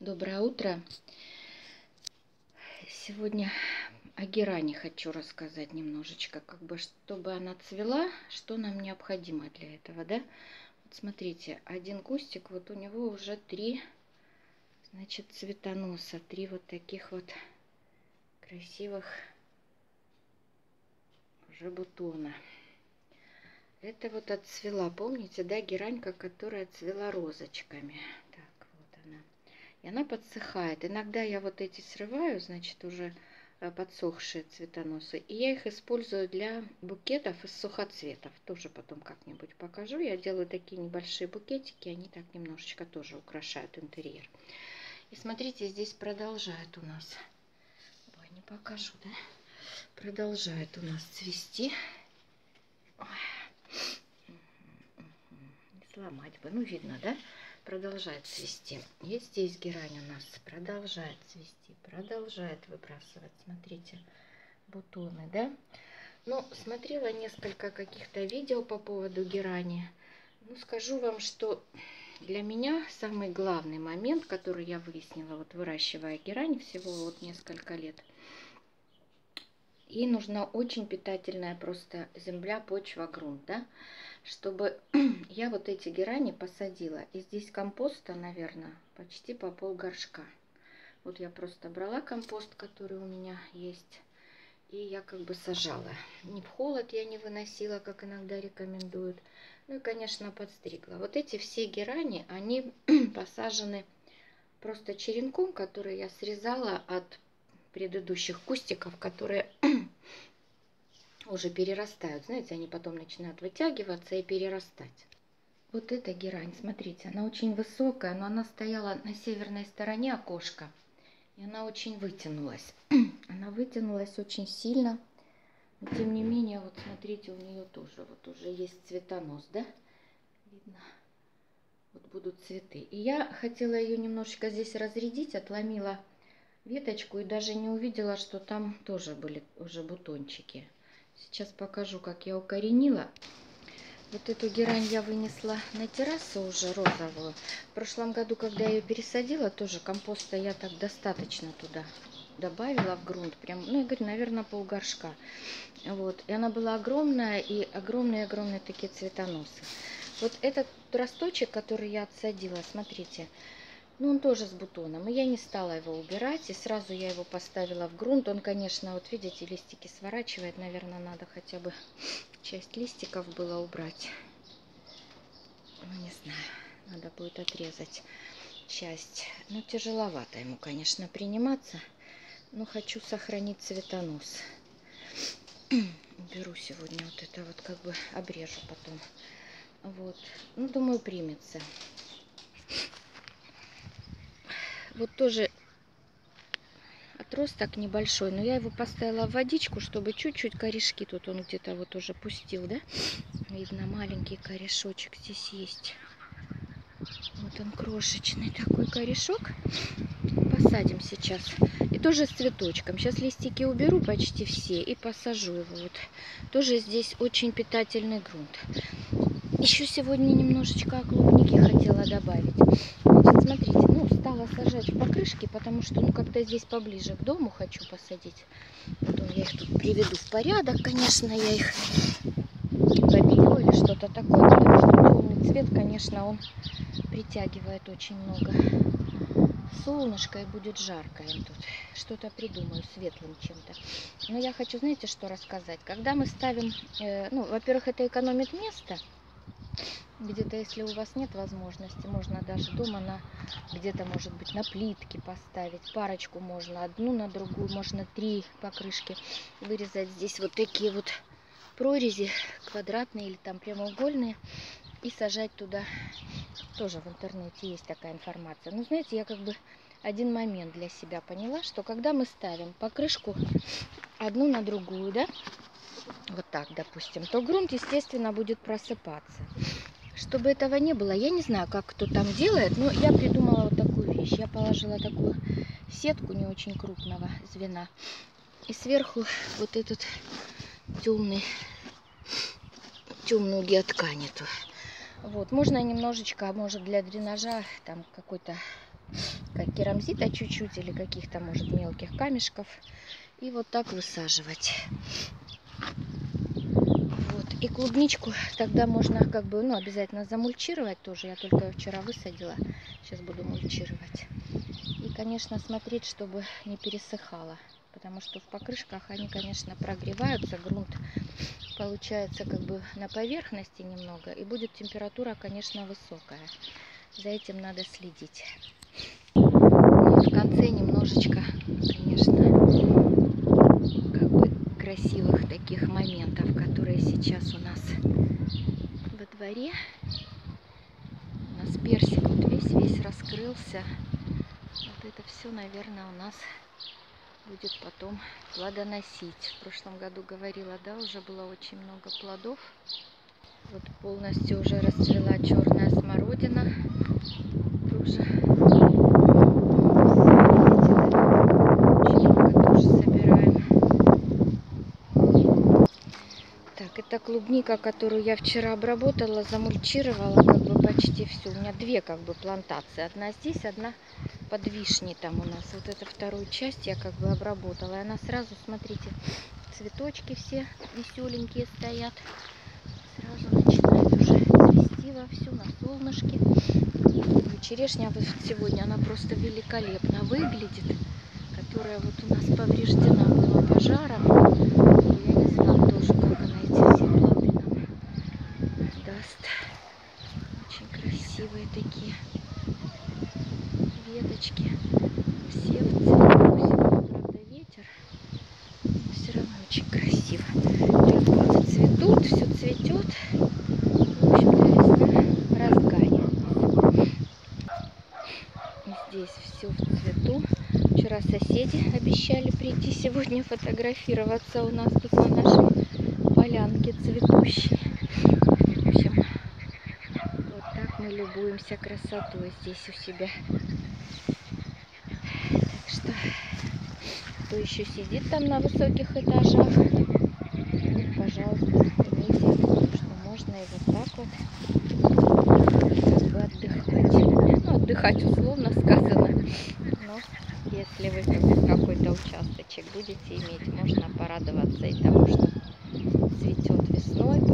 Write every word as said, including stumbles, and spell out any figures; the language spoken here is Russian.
Доброе утро. Сегодня о герани хочу рассказать немножечко, как бы, чтобы она цвела, что нам необходимо для этого, да? Вот смотрите, один кустик, вот у него уже три, значит, цветоноса, три вот таких вот красивых уже бутона. Это вот отцвела, помните, да, геранька, которая цвела розочками. Так, вот она. И она подсыхает. Иногда я вот эти срываю, значит, уже подсохшие цветоносы. И я их использую для букетов из сухоцветов. Тоже потом как-нибудь покажу. Я делаю такие небольшие букетики. Они так немножечко тоже украшают интерьер. И смотрите, здесь продолжает у нас. Ой, не покажу, да? Продолжает у нас цвести. Ой. Не сломать бы. Ну, видно, да? Продолжает цвести. И здесь герань у нас продолжает цвести, продолжает выбрасывать. Смотрите, бутоны, да? Ну, смотрела несколько каких-то видео по поводу герани. Ну, скажу вам, что для меня самый главный момент, который я выяснила, вот выращивая герань всего вот несколько лет, ей нужна очень питательная просто земля, почва, грунт, да? Чтобы я вот эти герани посадила. И здесь компоста, наверное, почти по пол горшка. Вот я просто брала компост, который у меня есть, и я как бы сажала. Не в холод я не выносила, как иногда рекомендуют. Ну и, конечно, подстригла. Вот эти все герани, они посажены просто черенком, который я срезала от предыдущих кустиков, которые уже перерастают. Знаете, они потом начинают вытягиваться и перерастать. Вот эта герань, смотрите, она очень высокая, но она стояла на северной стороне окошка. И она очень вытянулась. Она вытянулась очень сильно. Но тем не менее, вот смотрите, у нее тоже вот уже есть цветонос, да? Видно? Вот будут цветы. И я хотела ее немножечко здесь разрядить, отломила веточку и даже не увидела, что там тоже были уже бутончики. Сейчас покажу, как я укоренила. Вот эту герань я вынесла на террасу уже розовую. В прошлом году, когда я ее пересадила, тоже компоста я так достаточно туда добавила в грунт. Прям, ну, я говорю, наверное, полгоршка. Вот. И она была огромная, и огромные-огромные такие цветоносы. Вот этот росточек, который я отсадила, смотрите, ну, он тоже с бутоном. И я не стала его убирать. И сразу я его поставила в грунт. Он, конечно, вот видите, листики сворачивает. Наверное, надо хотя бы часть листиков было убрать. Ну, не знаю. Надо будет отрезать часть. Ну, тяжеловато ему, конечно, приниматься. Но хочу сохранить цветонос. Уберу сегодня вот это вот, как бы обрежу потом. Вот. Ну, думаю, примется. Вот тоже отросток небольшой, но я его поставила в водичку, чтобы чуть-чуть корешки, тут он где-то вот уже пустил, да? Видно, маленький корешочек здесь есть. Вот он крошечный такой корешок. Посадим сейчас. И тоже с цветочком. Сейчас листики уберу почти все и посажу его. Вот. Тоже здесь очень питательный грунт. Еще сегодня немножечко клубники хотела добавить. Значит, смотрите, ну, стала сажать в покрышки, потому что, ну, как-то здесь поближе к дому хочу посадить. Потом я их тут приведу в порядок, конечно, я их побелю или что-то такое, потому что темный цвет, конечно, он притягивает очень много солнышко и будет жарко им тут. Что-то придумаю светлым чем-то. Но я хочу, знаете, что рассказать? Когда мы ставим, э, ну, во-первых, это экономит место. Где-то, если у вас нет возможности, можно даже дома на где-то, может быть, на плитке поставить. Парочку можно, одну на другую, можно три покрышки вырезать. Здесь вот такие вот прорези, квадратные или там прямоугольные, и сажать туда. Тоже в интернете есть такая информация. Но, знаете, я как бы один момент для себя поняла, что когда мы ставим покрышку одну на другую, да, вот так, допустим, то грунт, естественно, будет просыпаться. Чтобы этого не было, я не знаю, как кто там делает, но я придумала вот такую вещь. Я положила такую сетку не очень крупного звена. И сверху вот этот темный, темную геоткань эту. Вот, можно немножечко, может, для дренажа, там какой-то как керамзита чуть-чуть или каких-то, может, мелких камешков. И вот так высаживать. Вот. И клубничку тогда можно как бы, ну, обязательно замульчировать тоже. Я только вчера высадила. Сейчас буду мульчировать. И, конечно, смотреть, чтобы не пересыхало. Потому что в покрышках они, конечно, прогреваются. Грунт получается как бы на поверхности немного. И будет температура, конечно, высокая. За этим надо следить. Ну и в конце немножечко, конечно, как бы красивых таких моментов, которые сейчас у нас во дворе. У нас персик вот весь-весь раскрылся. Вот это все, наверное, у нас будет потом плодоносить. В прошлом году говорила, да, уже было очень много плодов. Вот полностью уже расцвела черная смородина. Тоже. Очень много тоже собираем. Так, это клубника, которую я вчера обработала, замульчировала как бы почти всю. У меня две как бы плантации. Одна здесь, одна под вишней там у нас. Вот эту вторую часть я как бы обработала. И она сразу, смотрите, цветочки все веселенькие стоят. Сразу начинает уже цвести вовсю на солнышке. Черешня вот сегодня, она просто великолепно выглядит. Которая вот у нас повреждена была пожаром. Я не знаю тоже, как она эти все плоды нам даст. Очень красивые такие веточки. Все в цвету. Сегодня, правда, ветер. Но все равно очень красиво. Тюльпаны цветут, все цветет. В общем-то, весна разгоняется. Здесь все в цвету. Вчера соседи обещали прийти сегодня фотографироваться у нас тут на нашей полянке цветущей. В общем, вот так мы любуемся красотой здесь у себя. Так что, кто еще сидит там на высоких этажах, пожалуйста, имейте в виду, что можно и вот так вот как бы отдыхать. Ну, отдыхать условно сказано, но если вы какой-то участочек будете иметь, можно порадоваться и тому, что цветет весной.